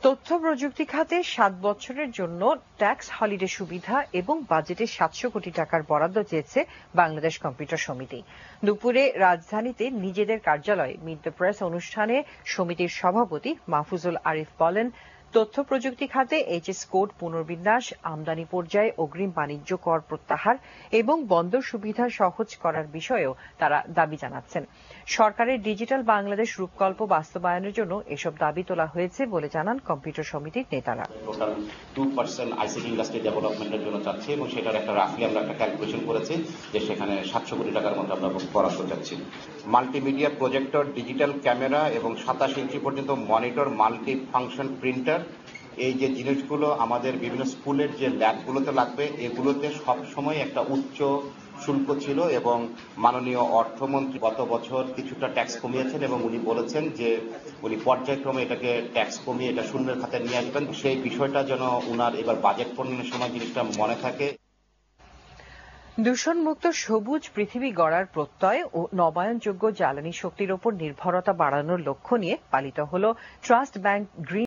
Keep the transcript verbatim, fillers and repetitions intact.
তথ্য প্রযুক্তি খাতে সাত বছরের জন্য ট্যাক্স হলিডে সুবিধা এবং বাজেটে সাতশো কোটি টাকার বরাদ্দ চেয়েছে বাংলাদেশ কম্পিউটার সমিতি। দুপুরে রাজধানীতে নিজেদের কার্যালয়ে মিট দ্য প্রেস অনুষ্ঠানে সমিতির সভাপতি মাহফুজুল আরিফ বলেন, তথ্য প্রযুক্তি খাতে এইচএস কোড পুনর্বিন্যাস, আমদানি পর্যায়ে অগ্রিম বাণিজ্য কর প্রত্যাহার এবং বন্দর সুবিধা সহজ করার বিষয়েও তারা দাবি জানাচ্ছেন। সরকারের ডিজিটাল বাংলাদেশ রূপকল্প বাস্তবায়নের জন্য এসব দাবি তোলা হয়েছে বলে জানান কম্পিউটার সমিতির নেতারা। Total two percent ICT industry ডেভেলপমেন্টের জন্য চাচ্ছি এবং সেটার একটা রাফলি আমরা একটা ক্যালকুলেশন করেছি যে সেখানে সাতশো কোটি টাকার মতো আমরা বরাদ্দ চাচ্ছি। মাল্টিমিডিয়া প্রজেক্টর, ডিজিটাল ক্যামেরা এবং সাতাশ ইঞ্চি পর্যন্ত মনিটর, মাল্টি ফাংশন প্রিন্টার, এই যে জিনিসগুলো আমাদের বিভিন্ন স্কুলের যে ল্যাবগুলোতে লাগবে, এগুলোতে সবসময় একটা উচ্চ শুল্ক ছিল এবং মাননীয় অর্থমন্ত্রী গত বছর কিছুটা ট্যাক্স কমিয়েছেন এবং উনি বলেছেন যে উনি পর্যায়ক্রমে এটাকে ট্যাক্স কমিয়ে এটা শূন্যের খাতায় নিয়ে আসবেন। সেই বিষয়টা যেন উনার এবার বাজেট প্রণয়নের সময় জিনিসটা মনে থাকে। দূষণমুক্ত সবুজ পৃথিবী গড়ার প্রত্যয় ও নবায়নযোগ্য জ্বালানি শক্তির ওপর নির্ভরতা বাড়ানোর লক্ষ্য নিয়ে পালিত হল ট্রাস্ট ব্যাংক গ্রিন